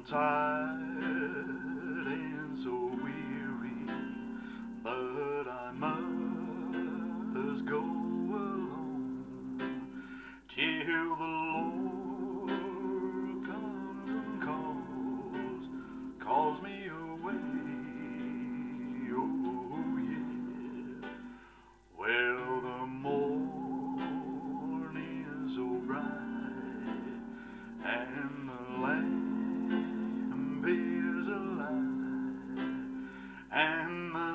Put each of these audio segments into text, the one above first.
tired and so weary, but I must go alone till the Lord comes and calls me away. Oh yeah. Well, the morning is so bright and the lamp is alight, and the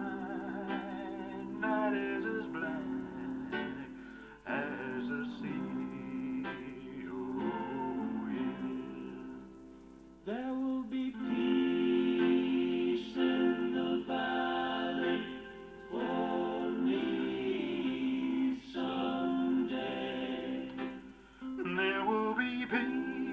night is as black as the sea. Oh yeah. There will be peace in the valley for me someday. There will be peace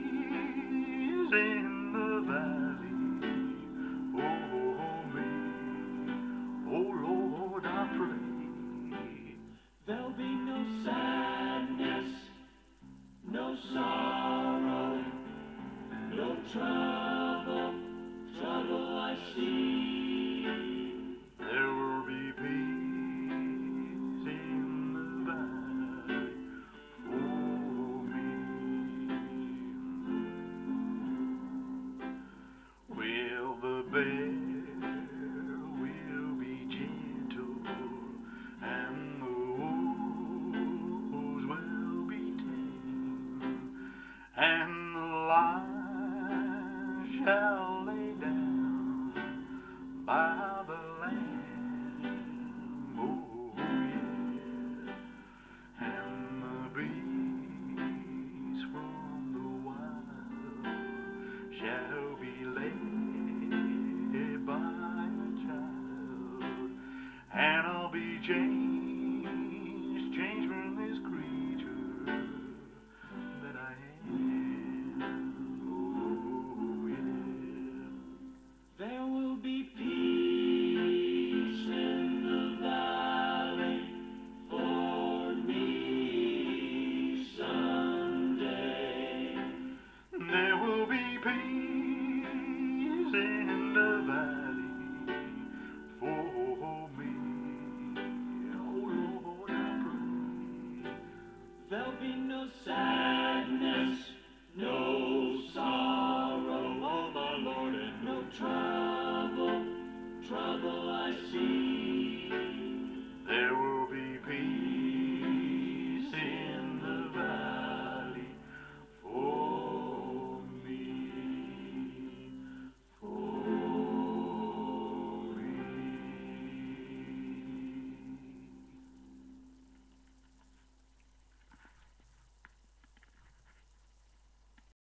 in the valley for me. Oh Lord, I pray. There'll be no sadness, no sorrow, no trouble I see. There will be peace in the valley for me. Well, the bear will be gentle, and the wolves will be tame, and the lion shall lay down by the lamb. Oh yeah. And the beast from the wild shall be led by a child, and I'll be changed from this creature that I am. Oh yeah. There will be peace in the valley for me someday. There will be peace in the valley for me. Oh Lord, I pray. There'll be no sadness, no sorrow, oh my Lord, and no trouble I see. There will